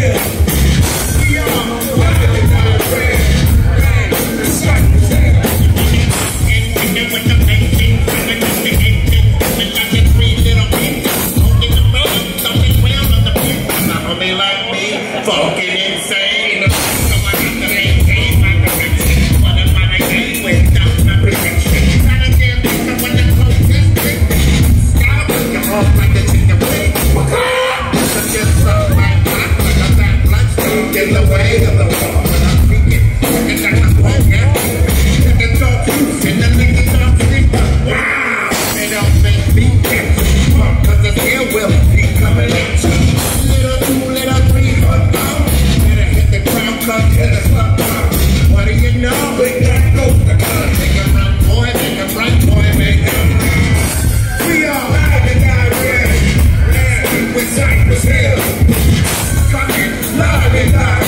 Hill. We are live and direct. The Cypress Hill. And with the painting, coming up the engine, with like the 3 little engines, smoking the road, something well on the people. Not only like me, fucking insane. So I have to maintain my direction. What am I again without my protection? Gotta damn think I want to close this thing. Stop with your heart like a chicken wing. Just something like that, like a fat bloodstream in the way of the wall. When I'm speaking, looking like a program. Looking so cute in the niggas I'm sleeping. Wow, they don't make me get cause the air will be coming at you. Little 2, little 3, better hit the ground, come hit us up. What do you know? We got go the gun. Make a run, boy, make a run, boy, make a run. We are live and direct. With Cypress Hill. Coming live and direct.